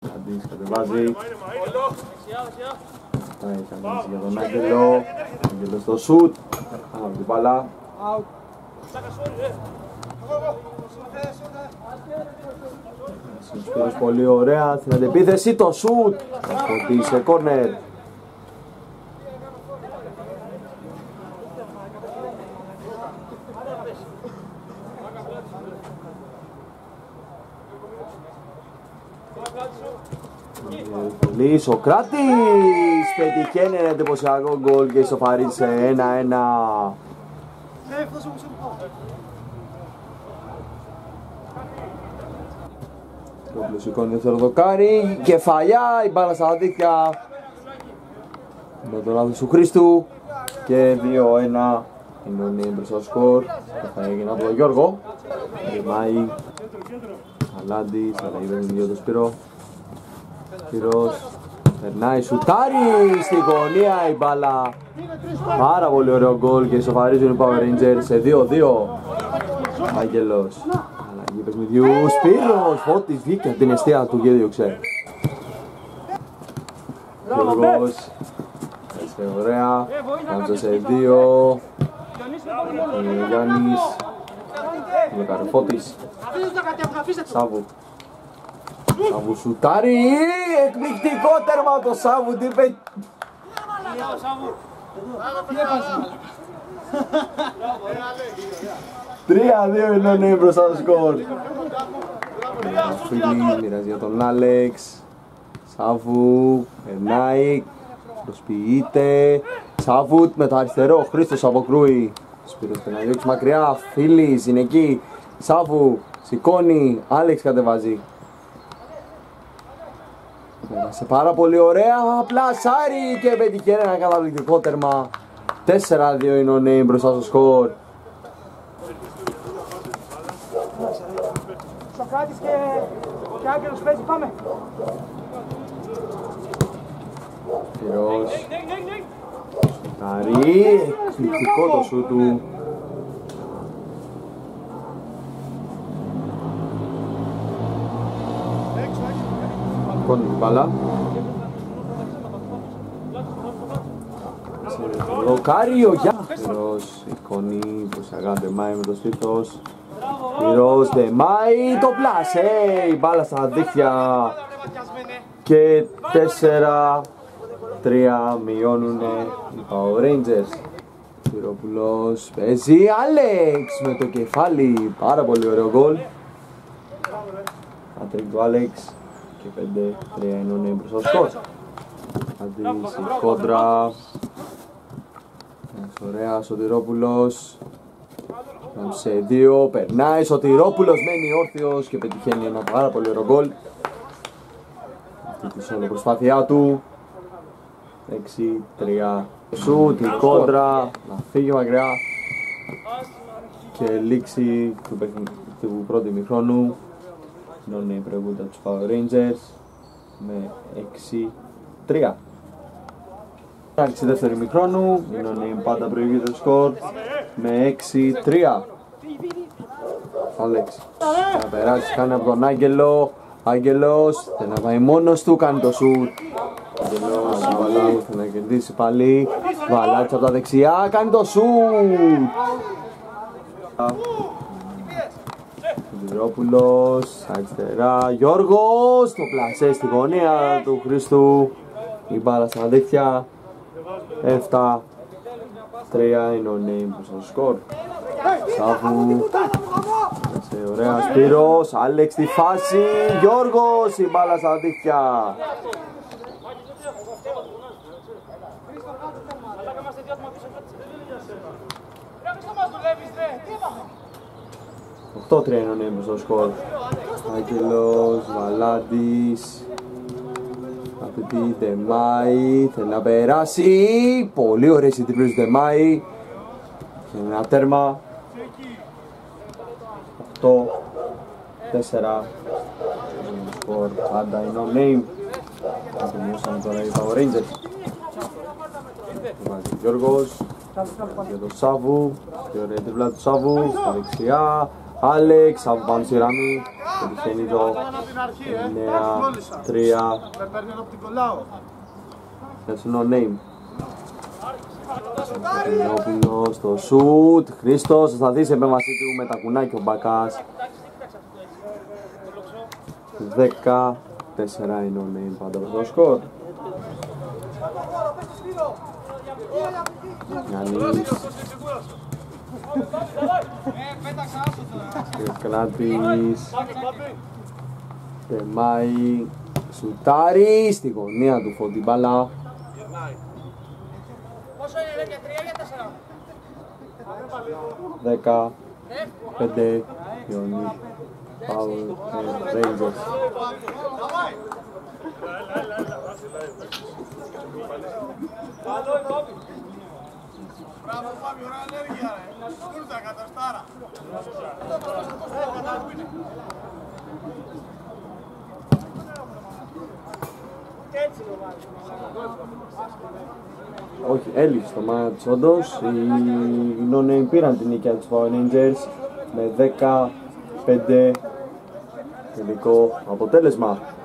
Αντίς κατεβάζει. Έχει αμήνηση για τον Άγγελο. Άγγελο στο σουτ. Ανάβει την μπάλα. Συνspύρος πολύ ωραία. Στην αντεπίθεση το σουτ. Αυτή σε κόρνερ. Πολύ Σοκράτης πετυχαίνει ένα εντυπωσιακό γκολ και ισοφαρίζει σε 1-1. Το σηκώνει δεύτερο δοκάρι, κεφαλιά, η μπάλα στα δίχτυα με τον λάθος του Χρήστου και 2-1 είναι μπροστά στο σκορ. Θα έγινε από τον Γιώργο. Ρημάει Αλάντης, αλλά είδε το Σπύρο. Σπύρος περνάει, σουτάρει στη γωνία η μπάλα. Πάρα πολύ ωραίο γκολ και ισοφαρίζουν οι Power Rangers σε 2-2. Άγγελος, αλλαγή παιχνιδιού, Σπύρος, Φώτης βγήκε από την αιστεία του και έδιωξε. Γιώργος, έτσι ωραία, κάμψε σε 2. Γιάννης, Λεκαροφώτης, Σάβου. Σάβου σουτάρει, εκπληκτικό τέρμα το Σάβου, τι είπε. 3-2 είναι μπροστά στο σκορ. Φίλη, μοιράζει για τον Άλεξ. Σάβου, περνάει, προσποιείται. Σάβου με το αριστερό, Χρήστος αποκρούει. Σπύρος πρέπει να διώξει μακριά, Φίλης είναι εκεί. Σάβου, σηκώνει, Άλεξ κατεβάζει. Σε πάρα πολύ ωραία, πλασάρι και πετυχαίνει ένα καταπληκτικό τέρμα. 4-2 είναι ο Νέιμ μπροστά στο σκορ. Σοκράτης και Άγγελος παίζει, πάμε. Φυρός. Σουτάρι, εκπληκτικό το σου του. Κόνει την μπάλα. Δοκάρι ο Γιάννης. Εικόνη που σαγά Ντεμάι με το στήθος. Φυρός, Ντεμάι, το πλάσε. Η μπάλα στα δίχτυα. Και 4-3 μειώνουν οι Power Rangers. Φυρόπουλος παίζει, Άλεξ με το κεφάλι. Πάρα πολύ ωραίο γκολ. Ατρίκ του Άλεξ. Και 5-3 είναι μπροστά στο σκορ. Αντίση, κόντρα. Ωραία, Σωτηρόπουλος. Σε 2, περνάει, Σωτηρόπουλος μένει όρθιος και πετυχαίνει ένα πάρα πολύ ωραίο γκολ. Αυτή τη σόλο προσπάθειά του. 6-3. Σουτ, η κόντρα, να φύγει μακριά. Και λήξη του πρώτου ημιχρόνου. Είναι προηγούνται από τους Power Rangers με 6-3. Άρχισε δεύτερη ημιχρόνου, είναι πάντα προηγείται το σκορ με 6-3. Άλεξ, θα περάσει, κάνει από τον Άγγελο. Άγγελος, θέλει να πάει μόνος του, κάνει το σουτ. Άγγελος, Βαλάου, θέλει να κερδίσει πάλι. Βαλάτς από τα δεξιά, κάνει το σουτ. Σωτηρόπουλος, αριστερά, Γιώργος, το πλασέ στη γωνία του Χρήστου. Η μπάλα στα δίχτυα. 7-3 είναι ο Νέιμ στο σκορ. Σάβου, σε ωραία, Σπύρος, Άλεξ στη φάση, Γιώργος, η μπάλα στα δίχτυα. 8-3 είναι ο Νέιμ στο σκορ. Άγγελος, Βαλάντης. Αυτή Ντεμάι, θέλει να περάσει. Πολύ ωραίες οι τριπλές του Ντεμάι. Και ένα τέρμα. 8-4. Σκορ πάντα είναι ο Νέιμ. Θα τελειώσαμε τώρα οι Power Rangers. Βάζει ο Γιώργος. Για τον Σάβου. Και ωραία τριπλά του Σάβου. Στα δεξιά. Άλεξ, Σάβου πάνω στη γραμμή. Επιτυχαίνει εδώ 9-3 για τους No Name. Κωνσταντινόπουλος στο σουτ. Χρήστος θα σταθεί σε επέμβασή του με τα κουνάκια ο Μπακάς. 14 είναι ο Name πάντα προς το σκορ. Γιάννης Κράτης τεμάει, σουτάρει στη γωνία του Φώτη μπάλα. Πόσο είναι, για 3 για 4? 10-5 Ιωνί Power Rangers. Μπράβο Φάβη, ωραία ενέργεια ρε. Κούρτα, καταστάρα. Όχι, έλειξε το μάτς όντως. Οι No Name πήραν την νίκη από τους Power Rangers με 10-5 τελικό αποτέλεσμα.